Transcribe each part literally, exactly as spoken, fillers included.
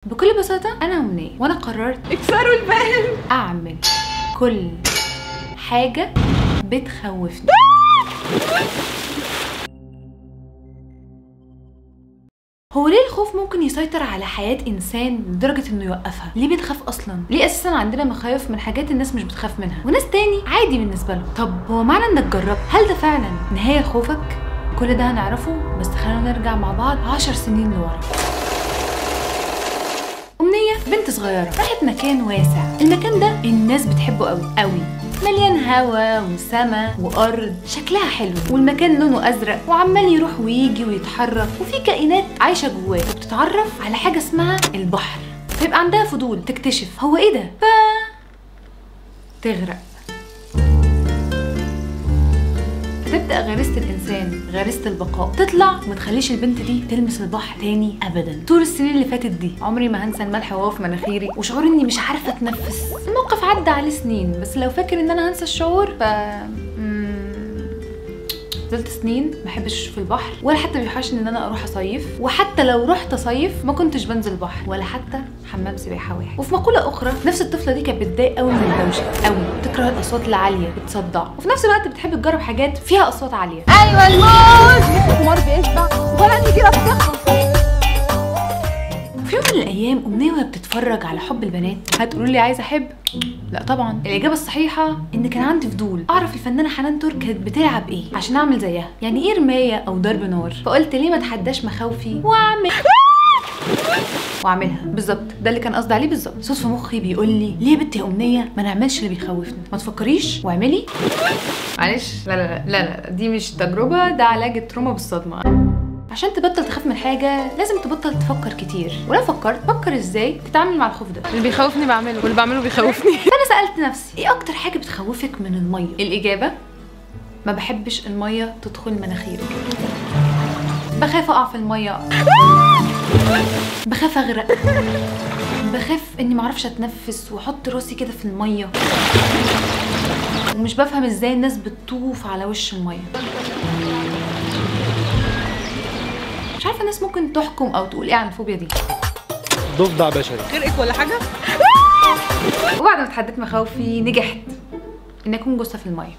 بكل بساطه انا أمنية، وانا قررت اكسروا الباب اعمل كل حاجه بتخوفني. هو ليه الخوف ممكن يسيطر على حياة إنسان لدرجة إنه يوقفها؟ ليه بنخاف أصلاً؟ ليه أساساً عندنا مخاوف من حاجات الناس مش بتخاف منها وناس تاني عادي بالنسبة لهم؟ طب هو معنى إنك جربت، هل ده فعلاً نهاية خوفك؟ كل ده هنعرفه، بس خلينا نرجع مع بعض عشر سنين لورا. أمنية بنت صغيرة راحت مكان واسع، المكان ده الناس بتحبه قوي قوي، مليان هوا وسما وارض، شكلها حلو، والمكان لونه ازرق وعمال يروح ويجي ويتحرك، وفي كائنات عايشه جواه وبتتعرف على حاجه اسمها البحر، فيبقى عندها فضول تكتشف هو ايه ده، ف تغرق. تبدأ غريزة الإنسان، غريزة البقاء، تطلع وما تخليش البنت دي تلمس البحر تاني أبدا. طول السنين اللي فاتت دي عمري ما هنسى الملح وهو في مناخيري وشعور إني مش عارفة أتنفس. الموقف عدى عليه سنين، بس لو فاكر إن أنا هنسى الشعور ف فضلت سنين ما بحبش اشوف البحر، ولا حتى بيوحشني ان انا اروح اصيف، وحتى لو رحت اصيف ما كنتش بنزل البحر ولا حتى حمام سباحه واحد. وفي مقوله اخرى نفس الطفله دي كانت بتضايق قوي من الدوشه قوي، بتكره الاصوات العاليه، بتصدع، وفي نفس الوقت بتحب تجرب حاجات فيها اصوات عاليه. ايوه الموز الحمار بيشبع ولا عندي كده بتخلص. في يوم من الايام امنيه وهي بتتفرج على حب البنات، هتقولوا لي عايزه احب؟ لا طبعا، الاجابه الصحيحه ان كان عندي فضول اعرف الفنانه حنان ترك كانت بتلعب ايه عشان اعمل زيها، يعني ايه رمايه او ضرب نار، فقلت ليه ما اتحداش مخاوفي واعمل واعملها بالظبط. ده اللي كان قصدي عليه بالظبط. صوت في مخي بيقول لي ليه يا بنتي يا امنيه ما نعملش اللي بيخوفنا، ما تفكريش واعملي. معلش لا لا لا لا دي مش تجربه، ده علاج التروما بالصدمه. عشان تبطل تخاف من حاجه لازم تبطل تفكر كتير، ولو فكرت فكر ازاي تتعامل مع الخوف ده. اللي بيخوفني بعمله واللي بعمله بيخوفني. فانا سالت نفسي ايه اكتر حاجه بتخوفك من الميه؟ الاجابه ما بحبش الميه تدخل مناخيري، بخاف اقع في الميه، بخاف اغرق، بخاف اني معرفش اتنفس واحط راسي كده في الميه، ومش بفهم ازاي الناس بتطوف على وش الميه. مش عارفه الناس ممكن تحكم او تقول ايه عن الفوبيا دي. ضفدع بشري غرقك ولا حاجه؟ وبعد ما اتحديت مخاوفي نجحت ان اكون جثه في الميه.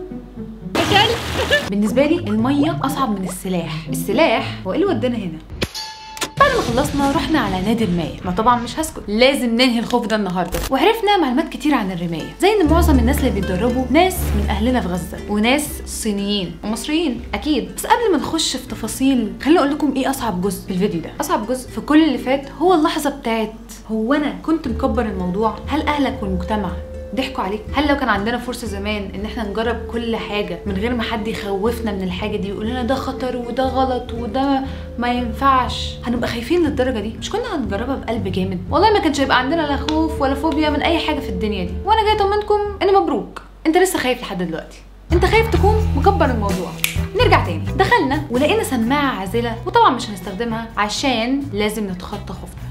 بالنسبه لي الميه اصعب من السلاح. السلاح هو ايه اللي ودانا هنا؟ بعد ما خلصنا رحنا على نادي رمايه، ما طبعا مش هسكت، لازم ننهي الخوف ده النهارده. وعرفنا معلومات كتير عن الرمايه، زي ان معظم الناس اللي بيتدربوا ناس من اهلنا في غزه، وناس صينيين ومصريين اكيد. بس قبل ما نخش في تفاصيل خليني اقول لكم ايه اصعب جزء في الفيديو ده. اصعب جزء في كل اللي فات هو اللحظه بتاعت هو انا كنت مكبر الموضوع؟ هل اهلك والمجتمع ضحكوا عليك؟ هل لو كان عندنا فرصه زمان ان احنا نجرب كل حاجه من غير ما حد يخوفنا من الحاجه دي ويقول لنا ده خطر وده غلط وده ما ينفعش، هنبقى خايفين للدرجه دي؟ مش كنا هنجربها بقلب جامد؟ والله ما كانش هيبقى عندنا لا خوف ولا فوبيا من اي حاجه في الدنيا دي. وانا جاي اطمنكم ان مبروك، انت لسه خايف لحد دلوقتي، انت خايف تكون مكبر الموضوع. نرجع تاني، دخلنا ولقينا سماعه عازله، وطبعا مش هنستخدمها عشان لازم نتخطى خوفنا.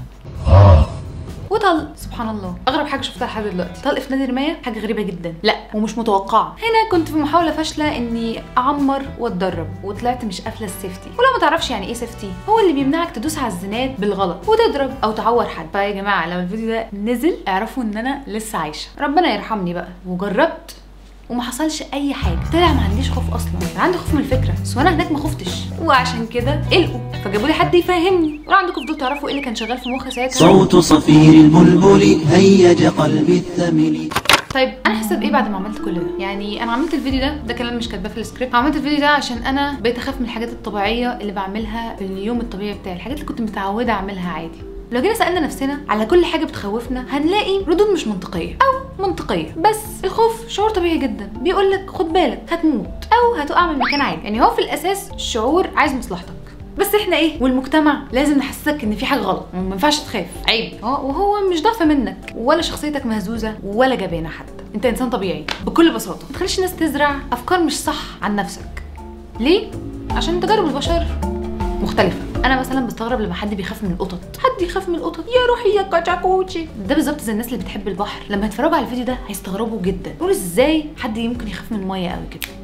وطلق، سبحان الله، اغرب حاجه شفتها لحد دلوقتي. طلق في نادي رمايه حاجه غريبه جدا، لا ومش متوقعه. هنا كنت في محاوله فاشله اني اعمر واتدرب، وطلعت مش قافله السيفتي. ولو ما تعرفش يعني ايه سيفتي، هو اللي بيمنعك تدوس على الزناد بالغلط وتضرب او تعور حد. فيا جماعه لو الفيديو ده نزل اعرفوا ان انا لسه عايشه، ربنا يرحمني بقى. وجربت وما حصلش اي حاجه، طلع ما عنديش خوف اصلا، كان عندي خوف من الفكره، بس وانا هناك ما خفتش، وعشان كده قلقوا فجابوا لي حد يفهمني. ولو عندكم فضول تعرفوا ايه اللي كان شغال في مخي ساعتها، صوت صفير البلبل هيج قلبي الثمل. طيب انا حاسه بايه بعد ما عملت كل ده؟ يعني انا عملت الفيديو ده، ده كلام مش كاتباه في السكريبت، عملت الفيديو ده عشان انا بقيت اخاف من الحاجات الطبيعيه اللي بعملها في اليوم الطبيعي بتاعي، الحاجات اللي كنت متعوده اعملها عادي. لو جينا سالنا نفسنا على كل حاجه بتخوفنا هنلاقي ردود مش منطقيه او منطقيه، بس الخوف شعور طبيعي جدا، بيقول لك خد بالك هتموت او هتقع من مكان عادي، يعني هو في الاساس شعور عايز مصلحتك. بس احنا ايه والمجتمع لازم نحسسك ان في حاجه غلط، ما ينفعش تخاف، عيب. اه وهو مش ضعف منك ولا شخصيتك مهزوزه ولا جبانه، حتى انت انسان طبيعي بكل بساطه. ما تخليش الناس تزرع افكار مش صح عن نفسك. ليه؟ عشان تجارب البشر مختلفه. انا مثلا بستغرب لما حد بيخاف من القطط، حد يخاف من القطط يا روحي يا كاچاكوتشي. ده بالظبط زي الناس اللي بتحب البحر، لما يتفرجوا على الفيديو ده هيستغربوا جدا، يقولوا ازاي حد ممكن يخاف من الميه قوي كده.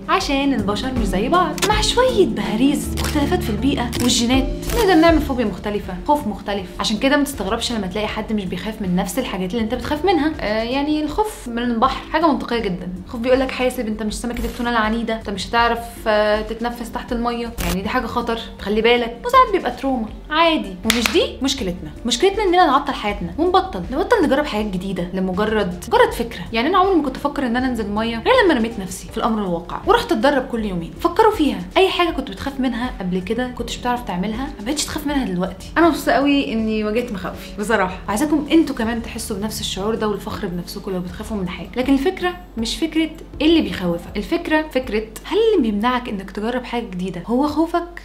عشان البشر مش زي بعض، مع شويه بهاريز واختلافات في البيئه والجينات نقدر نعمل فوبيا مختلفه، خوف مختلف. عشان كده ما تستغربش لما تلاقي حد مش بيخاف من نفس الحاجات اللي انت بتخاف منها. آه يعني الخوف من البحر حاجه منطقيه جدا. الخوف بيقول لك حاسب، انت مش سمكه التونه العنيده، انت مش هتعرف آه تتنفس تحت الميه، يعني دي حاجه خطر خلي بالك. وساعات بيبقى تروما عادي، ومش دي مشكلتنا. مشكلتنا اننا نعطل حياتنا ونبطل نبطل نجرب حاجات جديده لمجرد مجرد فكره. يعني انا عمري ما كنت افكر ان انا انزل ميه غير لما رميت نفسي في الامر الواقع ورحت اتدرب كل يومين. فكروا فيها، اي حاجه كنت بتخاف منها قبل كده كنتش بتعرف تعملها ما بقتش تخاف منها دلوقتي. انا مبسوطه قوي اني واجهت مخاوفي بصراحه، وعايزاكم انتوا كمان تحسوا بنفس الشعور ده والفخر بنفسكم لو بتخافوا من حاجه. لكن الفكره مش فكره ايه اللي بيخوفك، الفكره فكره هل اللي بيمنعك انك تجرب حاجه جديده هو خوفك؟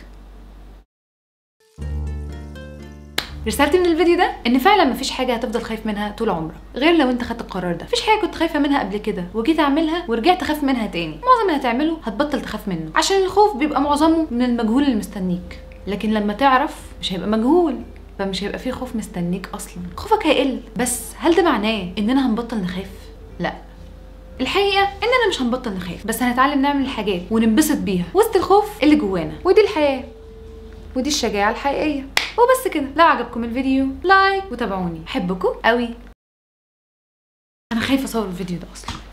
رسالتي من الفيديو ده ان فعلا مفيش حاجه هتفضل خايف منها طول عمرك غير لو انت خدت القرار ده. مفيش حاجه كنت خايفه منها قبل كده وجيت اعملها ورجعت اخاف منها تاني، معظم اللي هتعمله هتبطل تخاف منه، عشان الخوف بيبقى معظمه من المجهول اللي مستنيك. لكن لما تعرف مش هيبقى مجهول، فمش هيبقى فيه خوف مستنيك اصلا، خوفك هيقل. بس هل ده معناه اننا هنبطل نخاف؟ لا، الحقيقه اننا مش هنبطل نخاف، بس هنتعلم نعمل الحاجات وننبسط بيها وسط الخوف اللي جوانا. ودي الحياه، ودي الشجاعه الحقيقيه. وبس كده. لو عجبكم الفيديو لايك وتابعوني، بحبكم قوي. انا خايفه اصور الفيديو ده اصلا.